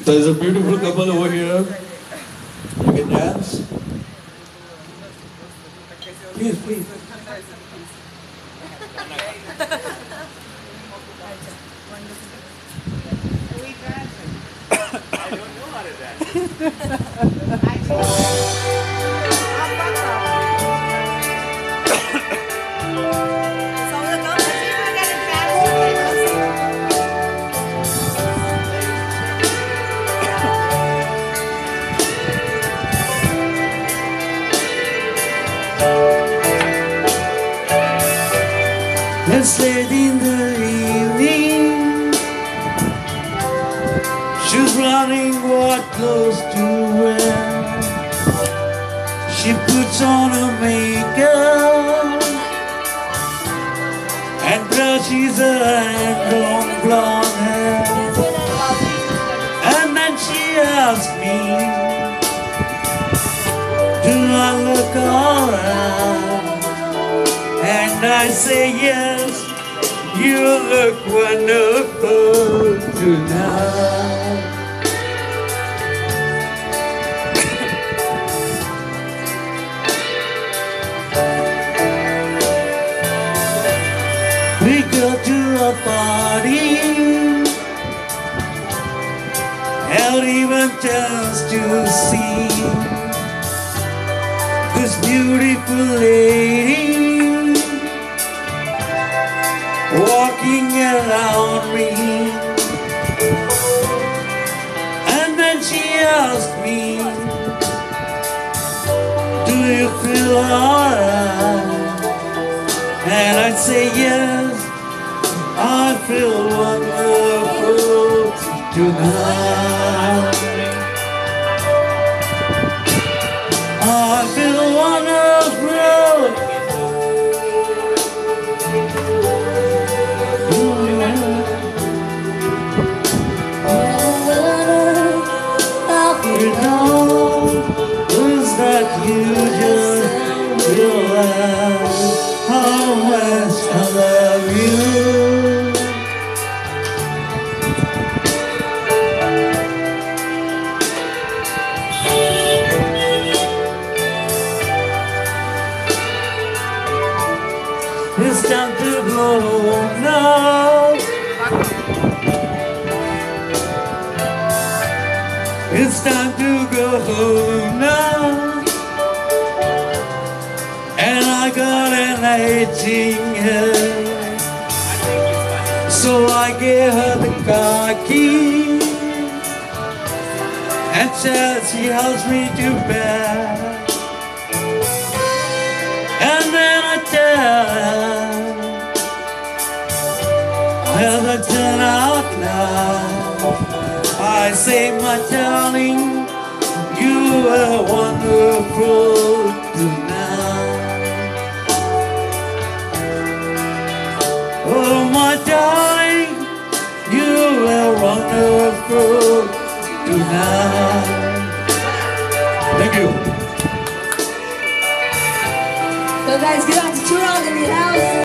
There's a beautiful couple over here. You can dance. Please, please. I don't know how to dance. It's late in the evening. She's running what clothes to wear. She puts on her makeup and brushes her hand-long blonde hair. And then she asks me, do I look alright? And I say yes, you look wonderful tonight. We go to a party, held even just to see this beautiful lady walking around me. And then she asked me, do you feel alright? And I'd say yes, I feel wonderful tonight. I feel wonderful. That you just realize how much I love you. It's time to go home now. It's time to go home now. And I got an 18 head, so I gave her the car key and said she helps me to bed. And then I tell her, as I turn out now, I say, my darling, you were wonderful tonight. Oh, my darling, you were wonderful tonight. Thank you. So guys, get out to Toronto in the house.